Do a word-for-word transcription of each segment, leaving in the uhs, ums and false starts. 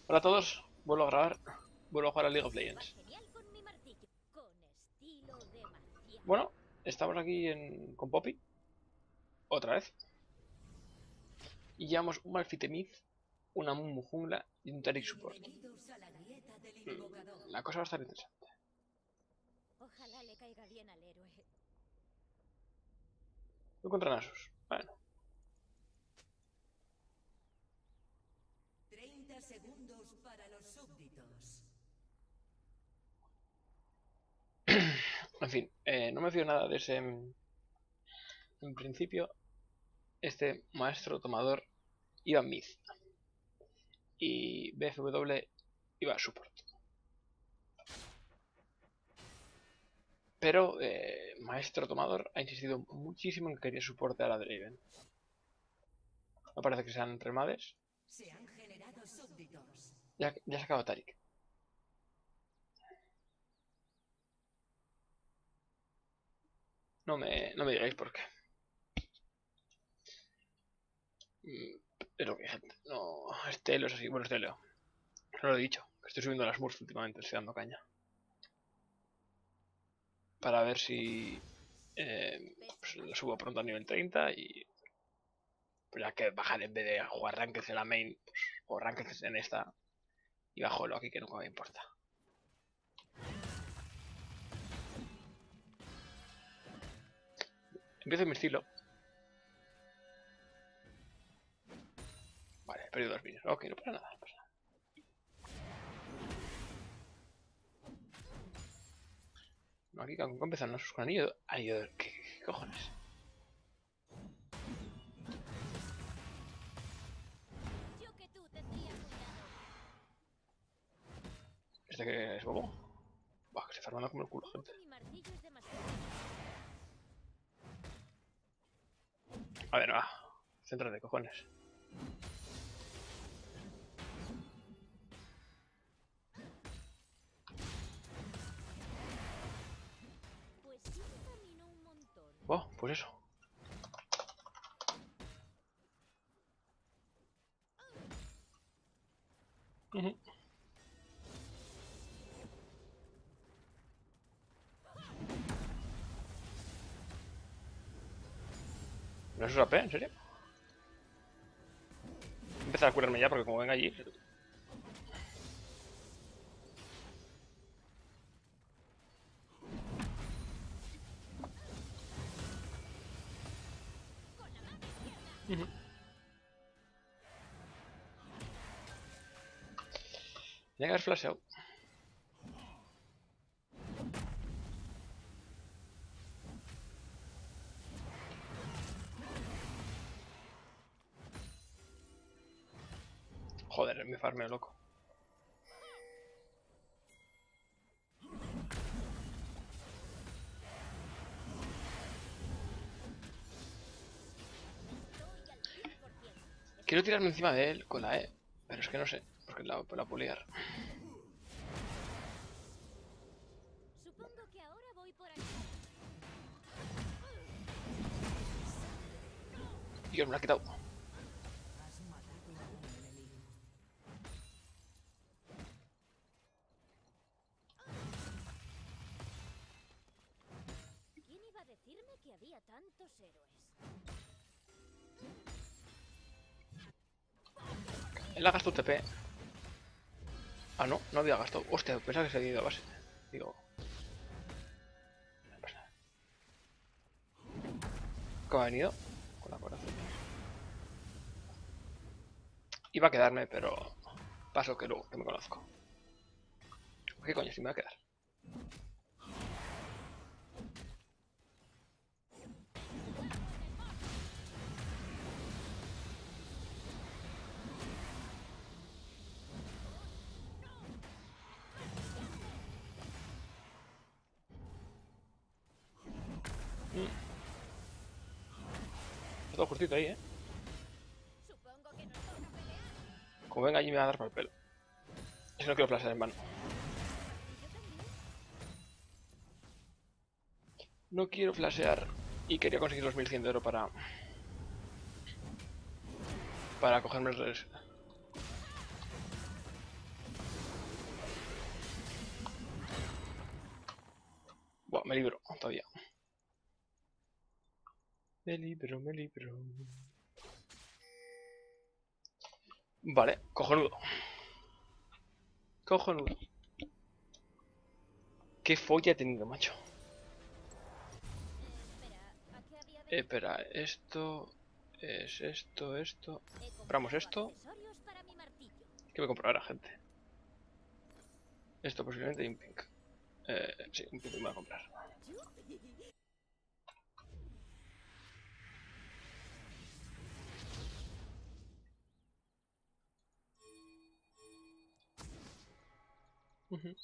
Hola a todos, vuelvo a grabar, vuelvo a jugar a League of Legends. Bueno, estamos aquí en, con Poppy, otra vez. Y llevamos un Malphite Mid, una Mumu Jungla y un Taric Support. Mm, La cosa va a estar interesante. Ojalá le caiga bien al héroe. Voy contra Nasus, bueno. treinta segundos para los súbditos. En fin, eh, no me fío nada de ese... En principio, este maestro tomador iba Mid. Y B F W iba a Support. Pero eh, Maestro Tomador ha insistido muchísimo en que quería soporte a la Draven. No parece que sean remades. Se han generado súbditos. Ya, ya ha sacado a Taric. No me, no me digáis por qué. Pero que gente. No, este Leo es así. Bueno, este Leo. No lo he dicho. Estoy subiendo las Smurfs últimamente, estoy dando caña. Para ver si eh, pues lo subo pronto a nivel treinta y pues ya que bajar en vez de jugar Ranked en la main, pues o Ranked en esta y bajo lo aquí que nunca me importa. Empiezo mi estilo. Vale, he perdido dos minions. Ok, no pasa nada, no pasa nada. No, aquí con empezar sus con anillo. Anillo de... ¿Qué, qué cojones? Yo que tú tendría cuidado. ¿Este que es bobo? Buah, que se está armando como el culo, Temo gente. que mi martillo es demasiado. A ver, va. Céntrate, cojones. Pues sí que caminó un montón. Oh, pues eso. Uh -huh. ¿No es A P? ¿En serio? Voy a empezar a curarme ya porque como venga allí... Uh -huh. Tenía que haber flasheado. Joder, me farmeo loco. Quiero tirarme encima de él con la E, pero es que no sé, porque la, la puedo liar. Supongo que ahora voy por aquí. Dios, me la ha quitado. Has matado a un enemigo. ¿Quién iba a decirme que había tantos héroes? Él ha gastado T P. Ah, no, no había gastado. Hostia, pensaba que se había ido a base. Digo... No pasa nada. ¿Cómo ha venido? Con la corazón. Iba a quedarme, pero... Paso que luego, que me conozco. ¿Qué coño? Si me va a quedar. Mm. Está todo justito ahí, ¿eh? Supongo que nos toca pelear. Como venga allí me va a dar por el pelo. Es que no quiero flashear en vano. Yo también. No quiero flashear. Y quería conseguir los mil cien de oro para... Para cogerme el res... Buah, me libro todavía. Me libro, me libro. Vale, cojonudo. Cojonudo. ¿Qué folla he tenido, macho? Espera, ¿a qué había Eh, venido? espera, esto es esto, esto. He Compramos comprado esto. accesorios para mi martillo. ¿Qué me compro ahora, gente? Esto posiblemente y un pink. Eh, sí, un pink me voy a comprar. Ujú.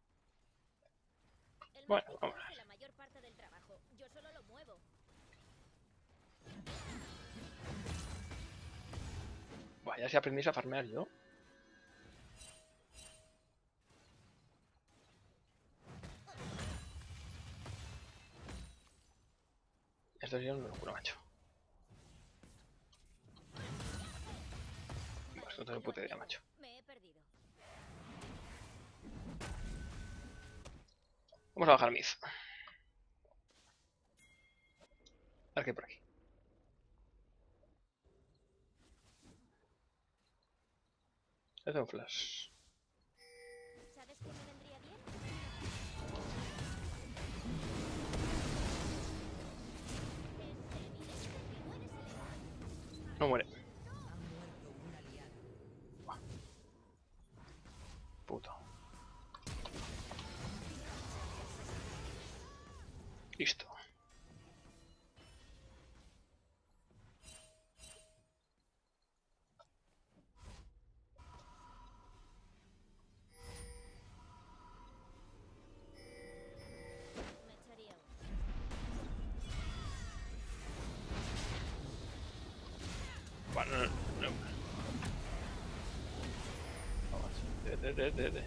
El Bueno, martillo vamos a hace ver. la mayor parte del trabajo. Yo solo lo muevo. Buah, ya si aprendéis a farmear yo. Esto sería una locura, macho. Buah, esto no tengo Lo puta idea, admito, macho. me he perdido. Vamos a bajar Mid. A ver qué hay por aquí. Ya tengo flash. ¿Sabes qué me vendría bien? Es evidente que no eres el héroe. No muere. Ha muerto un aliado. Puto. Listo. Me echaría uno. Bueno, no, no. Vamos. De, de, de, de, de.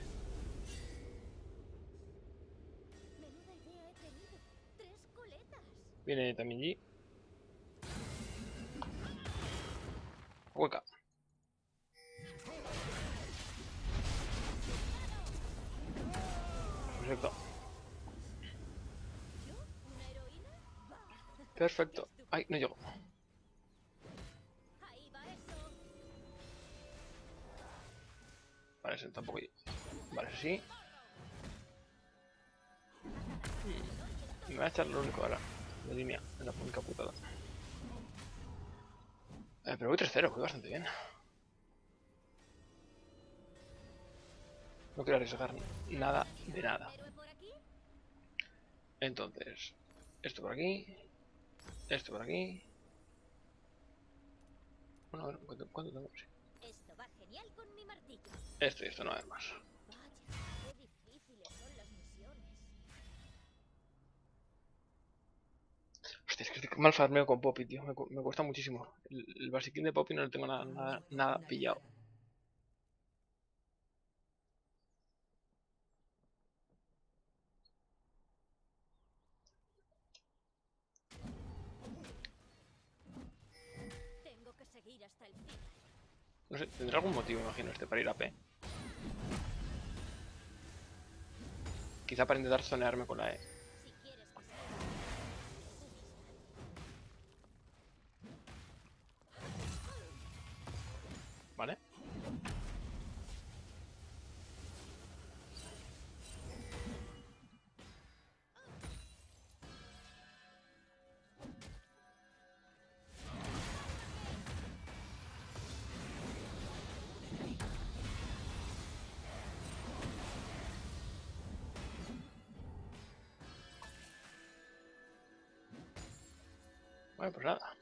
Menuda idea he tenido. Tres coletas. Viene también G. Hueca. Perfecto. ¿Yo? ¿Una heroína? Bah. Perfecto. Ay, no llego. Ahí va eso. Vale, ese tampoco llego. Vale, ese sí. Me voy a echar lo único ahora. De línea. Es la única putada. Eh, pero voy tres cero, voy bastante bien. No quiero arriesgar nada de nada. ¿Héroe por aquí? Entonces, esto por aquí. Esto por aquí. Bueno, a ver, ¿cuánto, cuánto tengo? Sí. Esto va genial con mi martillo. Esto y esto no hay más. Vaya, qué difíciles son las misiones. Hostia, es que estoy mal farmeo con Poppy, tío. Me, cu- me cuesta muchísimo. El, el basiquín de Poppy no lo tengo nada, Ha nada, muerto nada un pillado. aliado. Tengo que seguir hasta el final. No sé, tendrá algún motivo, imagino, este para ir a P. Quizá para intentar zonearme con la E. Si quieres que salga, tú misma. ¿Vale? Bueno, pues nada.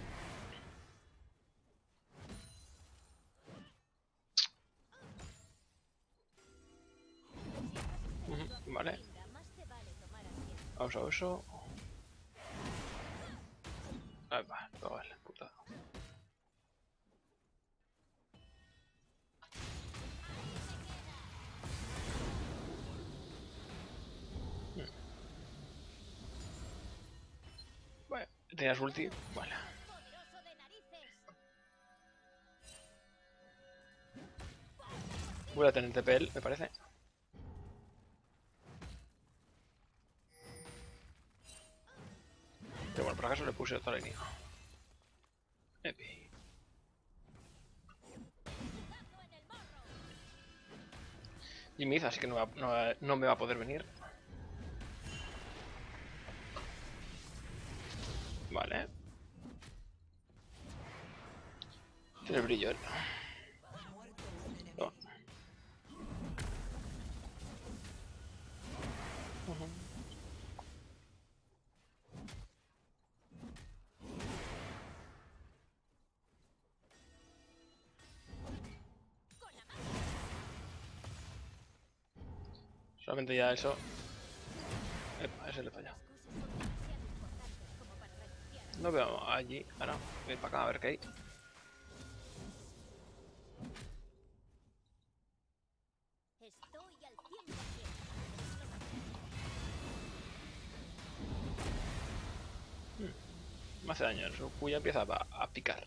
Ujú, vale. Venga, más te vale tomar asiento. Vamos a eso. Ahí va, no vale, puta. Vale, tenías ulti. Vale. ¡Poderoso de narices! Voy a tener T P L, me parece. por acaso le puse otra línea. Epi. Y Miz, así que no, va, no, va, no me va a poder venir. Vale. Tiene brillo, ¿eh? No. Uh-huh. Solamente ya eso. Epa, ese le falla. No veo allí. Ahora, voy para acá a ver qué hay. Estoy al cien por ciento. Me hace daño. Su cuya empieza a, a picar.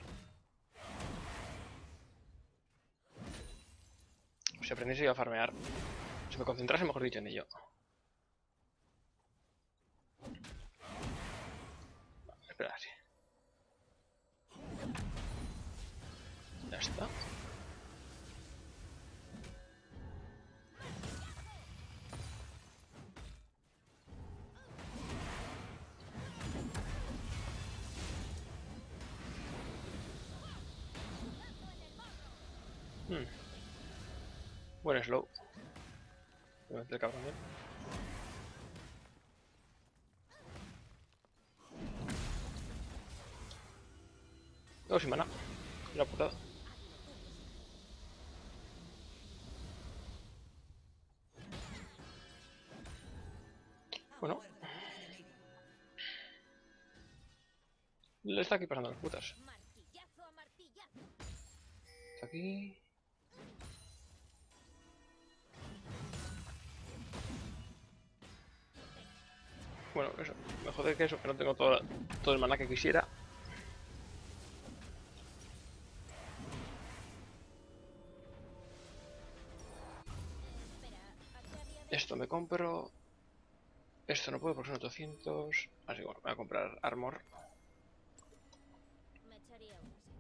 Si aprendiese yo a farmear. Si me concentrase, mejor dicho, en ello. Vale, espera, sí. Ya está. Hmm. Buen slow. Voy a meter el cabrón bien. Oh, sin mana. La putada. Bueno. Le está aquí pasando las putas. Martillazo a martillazo. Está aquí. Bueno, eso. Me jode que eso, que no tengo todo, todo el maná que quisiera. Esto me compro. Esto no puedo porque son ochocientos. Así que bueno, voy a comprar armor. Me echaría una siesta.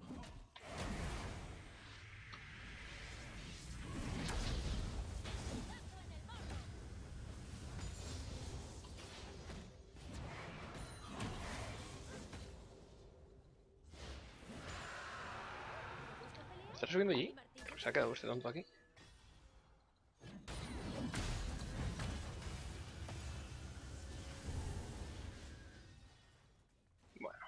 ¿Está subiendo allí? ¿Se ha quedado usted tonto aquí? Bueno.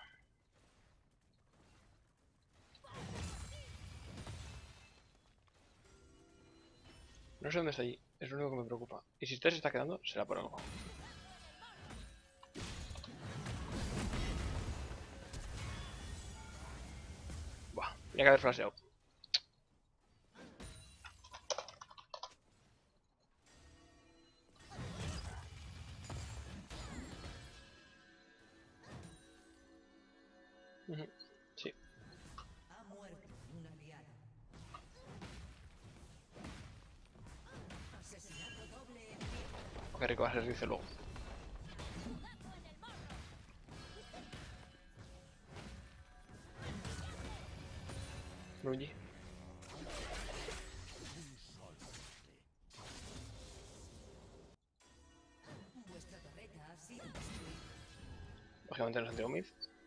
No sé dónde está allí. Es lo único que me preocupa. Y si usted se está quedando, será por algo. Buah, tenía que haber flasheado. Uh-huh. Sí. Ha muerto un aliado. Asesinato doble en pie. Qué rico va a ser, dice luego. Luigi. Vuestra torreta ha sido destruida. Lógicamente no es anti-Omid.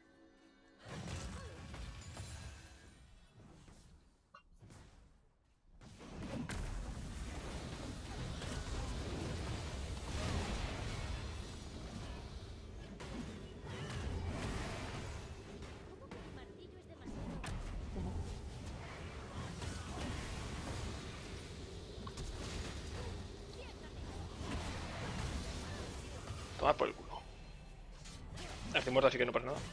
¿Cómo que mi martillo es demasiado? Toma por el culo. Estoy muerto, así que no pasa nada.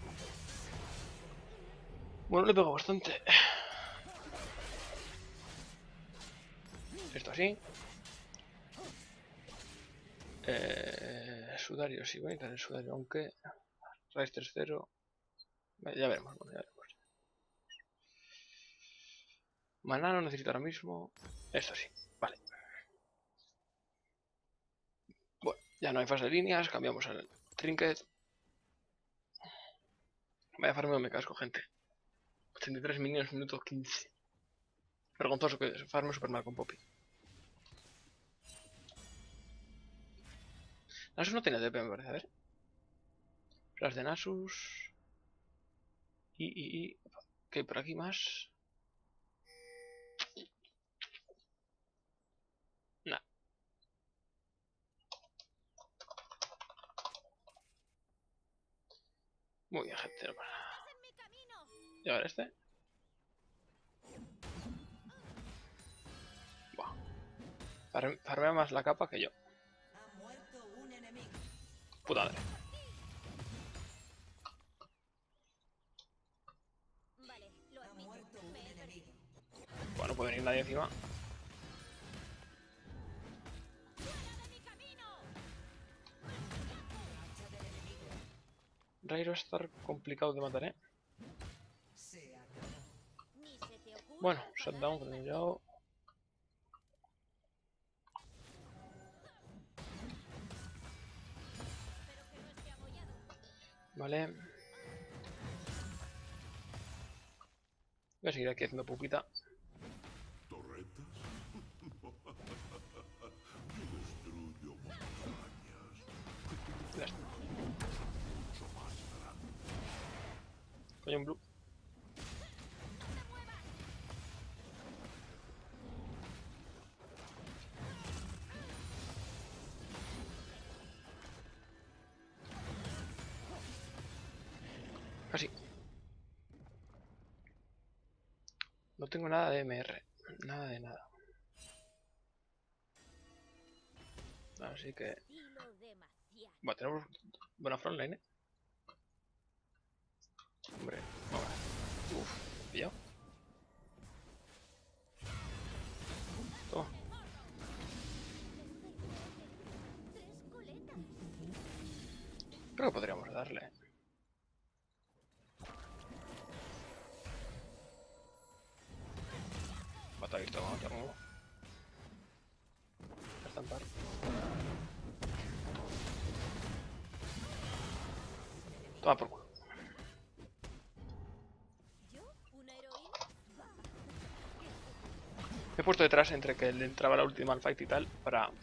Bueno, le pego bastante. Esto así. Eh, sudario, sí, voy a necesitar el sudario, aunque... Raíz tres cero. Ya veremos, bueno, ya veremos. Maná no necesito ahora mismo. Esto sí, vale. Bueno, ya no hay fase de líneas, cambiamos el trinket. Vaya farmeo me casco, gente. ochenta y tres minions, minuto quince. Vergonzoso que farmeo super mal con Poppy. Nasus no tiene D P, me parece, a ver. Las de Nasus. Y, y, y. ¿Qué hay por aquí más? Nah. Muy bien, gente, no pasa nada. ¡Estás en mi camino! ¿Y ahora este? Buah. Farm- Farmea más la capa que yo. Ha muerto un enemigo. Puta madre. Vale, lo Ha admito. muerto un Me he perdido. enemigo. Bueno, no puede venir nadie encima. ¡Fuera de mi camino! Hacha del enemigo. Rairo va a estar complicado de matar, eh. Se acabó. Ni se te ocurra Bueno, enfadarte. shutdown, terminado. Espero que no esté abollado. Vale. Voy a seguir aquí haciendo pupita. ¿Torretas? Yo destruyo montañas. Ya está. Coño, un blue. Casi. No tengo nada de M R. Nada de nada. Así que... Dilo demasiado. Va, tenemos buena frontline, eh. Hombre, vamos a ver. Uf, pillado. Toma. Tres coletas. Creo que podríamos darle. Mata ahí, toma, toma. Estampar. Toma por culo. ¿Yo? ¿Una heroína? Bah. Me he puesto detrás entre que le entraba la última al fight y tal para...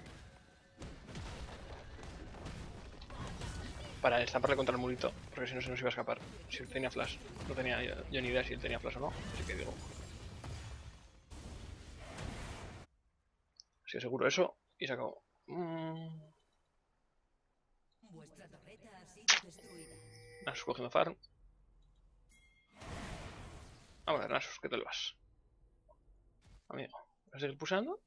Para estamparle contra el murito, porque si no se nos iba a escapar. Si él tenía flash. No tenía yo, yo ni idea si él tenía flash o no, así que digo... Si aseguro eso y se acabó. Mm... Vuestra torreta ha sido destruida. Nasus cogiendo farm. Vamos a ver, Nasus, ¿qué tal vas? Amigo, ¿vas a seguir pulsando?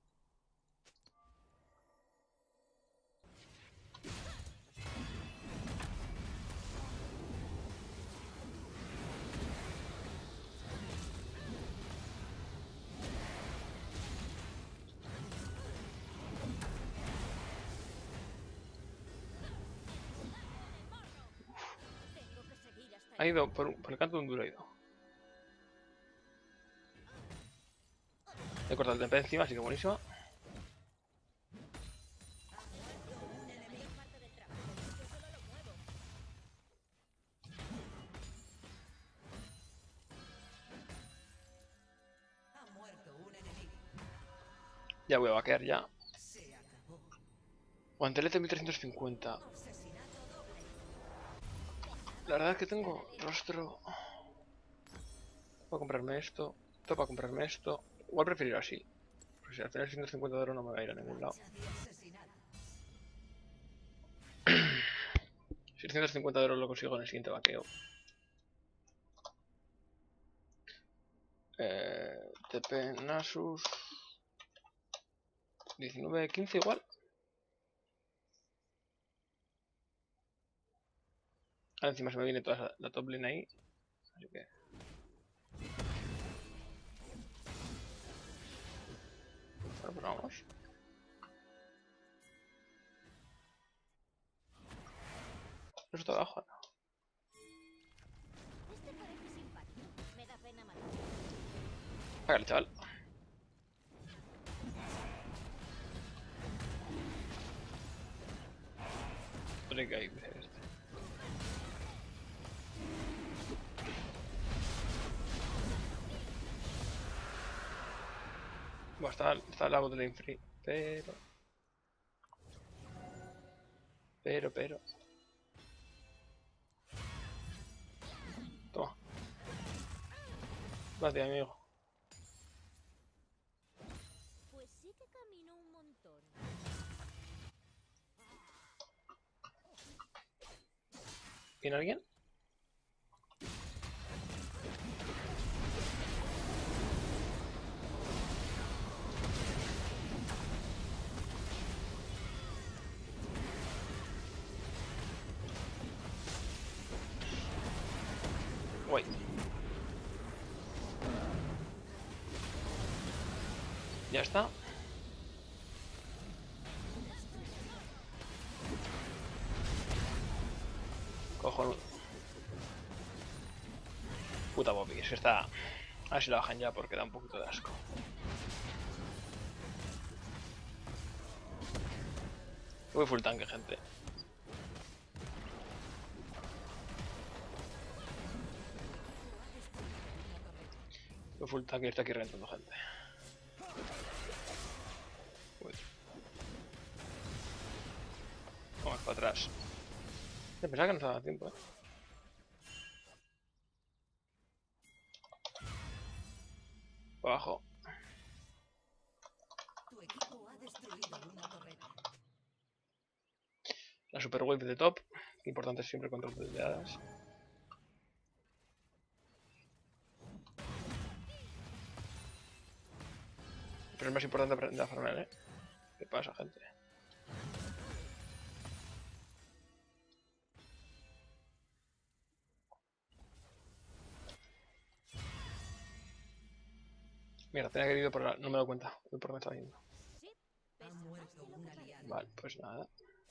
Tengo que seguir hasta Ha ido por, por el canto de un duro, ha ido. He cortado el T P encima, así que buenísimo. parte del trabajo. Yo solo lo muevo. Ha muerto un enemigo. Ya voy a vaquear ya. Se acabó. Guantelete mil trescientos cincuenta. Asesinato doble. La verdad es que tengo rostro... Voy a comprarme esto. Tengo para comprarme esto. Igual prefiero ir así. Porque si al final ciento cincuenta de oro no me va a ir a ningún lado. Hacha de asesinato. seiscientos cincuenta de oro lo consigo en el siguiente vaqueo. Eh, T P Nasus... diecinueve quince igual. Ahora encima se me viene toda la, la top lane ahí. Así que... Bueno, pues vamos. ¿Eso está abajo? No. Este parece simpático. Me da pena matar. Hágale, chaval. No sé qué hay que hacer este. Bueno, está, está la botlane free, pero... Pero, pero... Toma. Gracias, amigo. Pues sí que camino un montón. ¿Viene alguien? Guay. Ya está. Cojonudo. Puta Bobby, es que está... A ver si la bajan ya porque da un poquito de asco. Voy full tanque, gente. Voy full tanque y está aquí reventando gente. Uy. Vamos para atrás. Yo pensaba que no estaba a tiempo, eh. Para abajo. Tu equipo ha destruido una torreta. La super wave de top. Importante siempre control de oleadas. Pero es más importante aprender a farmear, eh. ¿Qué pasa, gente? Mira, tenía que ir por la... No me he dado cuenta. Voy por donde estaba yendo. Sí, Ha pesa más muerto de lo un que aliado. Vale, pues nada.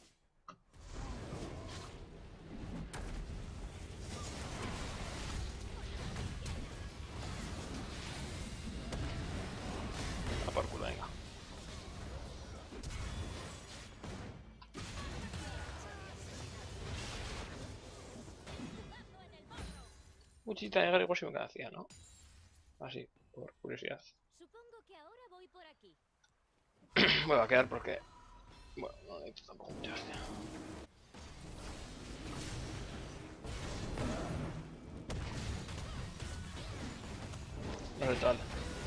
A por culo, venga. Muchita negra igual si me hacía, ¿no? Así, por curiosidad. Supongo que ahora voy por aquí. Me va a quedar porque... Bueno, no necesito tampoco mucha hostia. No es tal.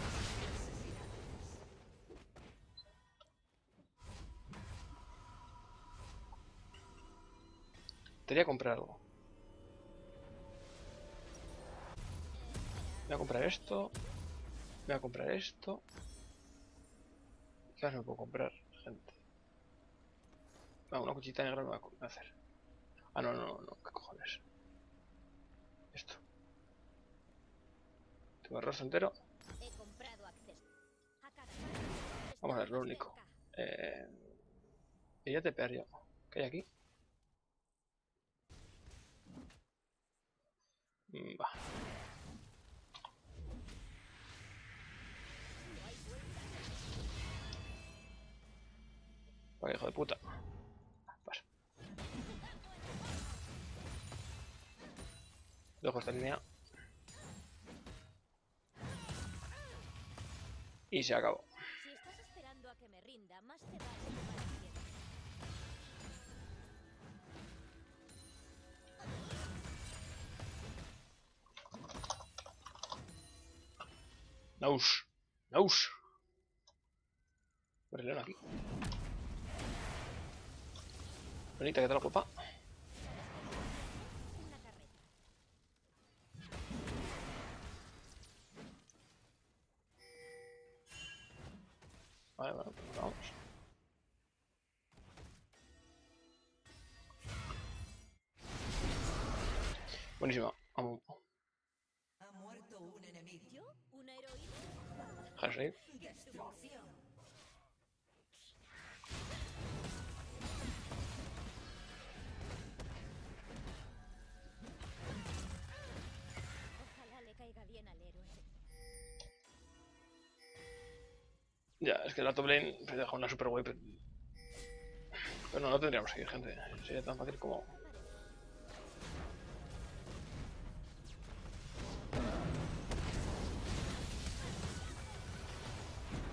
Quería comprar algo. Voy a comprar esto. Voy a comprar esto. ¿Qué más me puedo comprar, gente? Ah, una cuchita negra me va a hacer. Ah, no, no, no, ¿qué cojones? Esto. Tengo el rostro entero. He comprado acceso. A cada paso Vamos a ver, estoy lo más único. cerca. Eh... Y ya te pegaría. ¿Qué hay aquí? Mm, va. Vaya hijo de puta. Pasa. Dejo esta línea. Y se acabó. Si estás esperando a que me rinda, más te vale tomar acción. Naus. Naus. Por el león aquí. Bonita, ¿qué tal la copa? Una carreta. Vale, bueno, pues vamos. Buenísima. Vamos. Ha muerto un enemigo. ¿Yo? ¿Una heroína? Hashtag. Destrucción. Ojalá le caiga bien al héroe. Ya, es que la top lane se deja una super wave. Pero no, no tendríamos que ir, gente. Sería tan fácil como...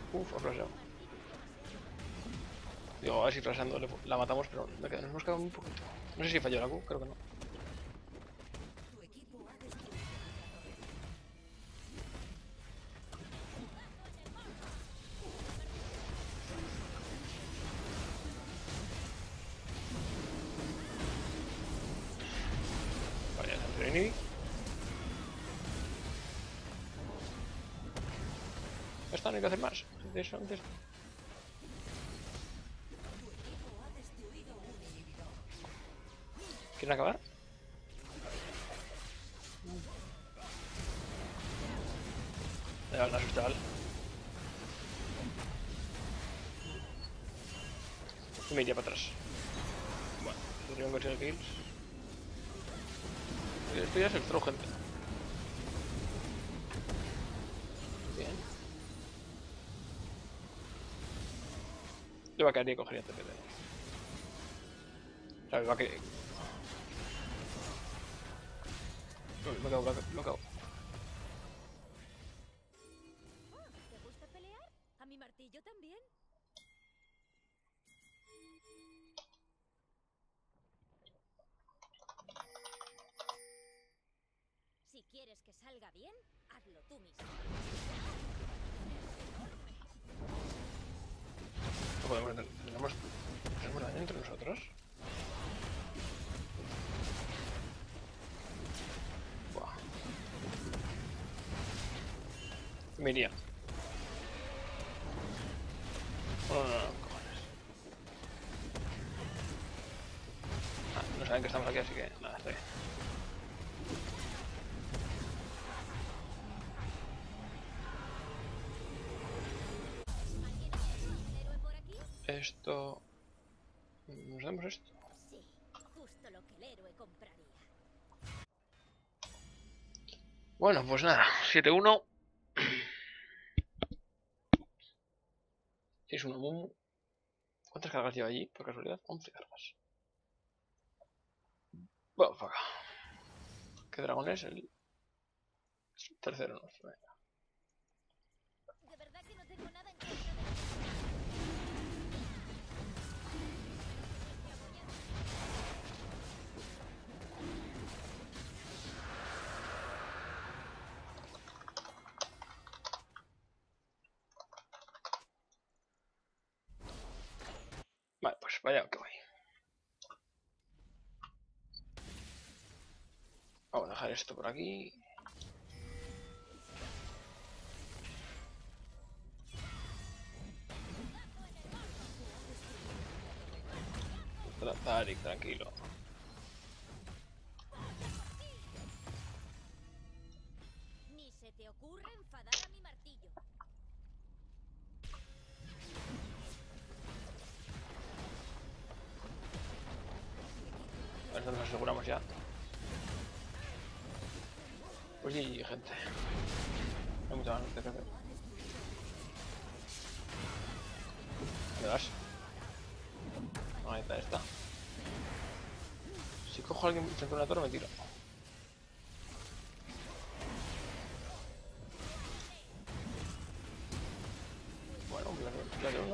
Uf, ha flasheado. Digo, a ver si flasheando le- la matamos, pero me queda- nos hemos quedado un poquito. No sé si falló la Q, creo que no. Tu equipo ha destruido una torreta. Vale, ya se ha enemigo. Esta no hay que hacer más. De eso antes. Tu equipo ha destruido un inhibidor. ¿Quieren acabar? Me van a asustar. Y me iría para atrás. Bueno, tendría que conseguir kills. Esto ya es el throw, gente. Bien. Yo va a caer y cogería T P T. O sea, me va a caer. Uy, me cago, me cago, me cago. ¿Te gusta pelear? ¿A mi martillo también? Si quieres que salga bien, hazlo tú mismo. No podemos entrar. ¿Tenemos, ¿tenemos daño entre nosotros? Buah. Me iría. No, no, no, no, cojones. Ah, no saben que estamos aquí, así que nada, estoy. ¿Alguien ha visto a un héroe por aquí? Esto. ¿Nos damos esto? Sí, justo lo que el héroe compraría. Bueno, pues nada, siete uno. seis uno Mumu. ¿Cuántas cargas lleva allí? Por casualidad, once cargas. Bueno, para acá. ¿Qué dragón es? El tercero nuestro. Venga. De verdad que no tengo nada en contra de... Vale, pues vaya que voy. Vamos a dejar esto por aquí. Tarik, tranquilo. Ni se te ocurre enfadar a mi martillo. A ver si nos aseguramos ya. Pues sí, gente. No hay mucha más que hacer. ¿Me das? Ahí está, esta. Si cojo a alguien frente a una torre, me tiro. Bueno, ya de uno.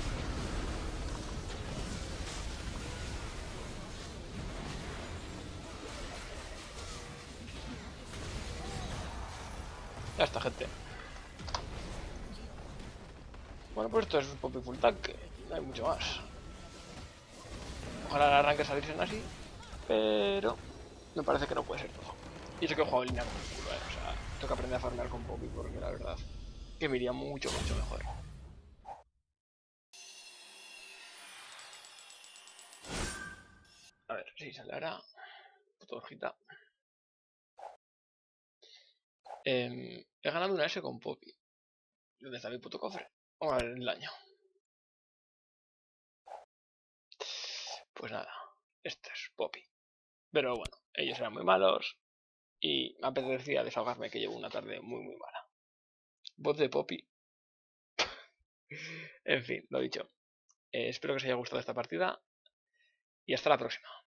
Ya está, gente. Bueno, pues esto es un Poppy full tanque. No hay mucho más. Ojalá el arranque saliesen así. Pero me parece que no puede ser todo. Y eso que he jugado en línea con el culo, eh. O sea, tengo que aprender a farmear con Poppy porque la verdad que me iría mucho, mucho mejor. A ver, si sale ahora. Puto hojita. Eh, he ganado una S con Poppy. ¿Dónde está mi puto cofre? Vamos a ver el daño. Pues nada, este es Poppy. Pero bueno, ellos eran muy malos. Y me apetecía desahogarme que llevo una tarde muy muy mala. Voz de Poppy. En fin, lo dicho. Eh, espero que os haya gustado esta partida. Y hasta la próxima.